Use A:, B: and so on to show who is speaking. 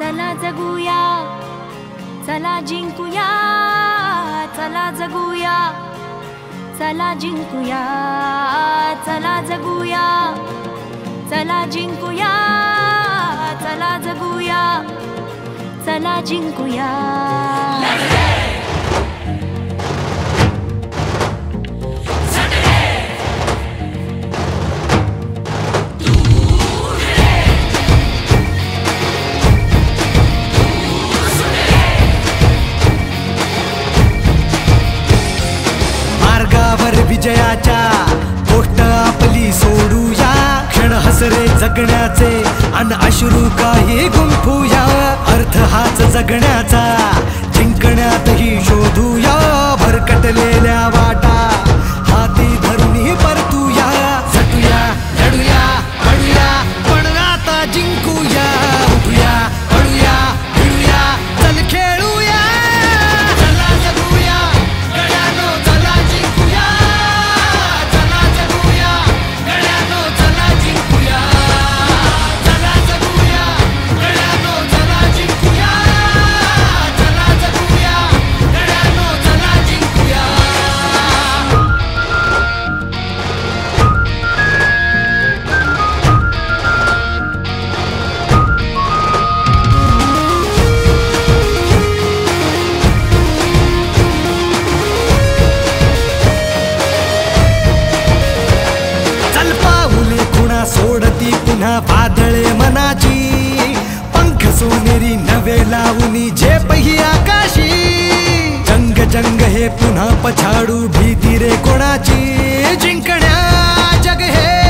A: चला जगूया, चला जिंकूया, चला जगूया, चला जिंकूया, चला जगूया, चला जिंकूया, चला जगूया, चला जिंकूया।
B: मार्गावर विजयाच्या गोष्ट आपली सोडूया, क्षण हसरे जगण्याचे अन अश्रू काही गुंफूया, अर्थ हाच जगण्याचा जिंकण्यातही शोधूया, भरकटलेल्या वाटा हाती धरूनही परतूया, झटूया लढूया पडूया पण आता जिंकूया, उठूया पडूया भिडूया चल खेळूया, चला जगूया गड्यानो चला जिंकूया, चला जगूया गड्यानो चला जिंकूया, चला जगूया गड्यानो चला जिंकूया, चला जगूया गड्यानो चला जिंकूया। चल पाऊले खुणा सोडती पुन्हा वादळे मनाची, पंख सोनेरी नवे लावूनी झेपही आकाशी, जंग जंग हे पुन्हा पछाडू भीती रे कोणाची, जिंकण्या जग हे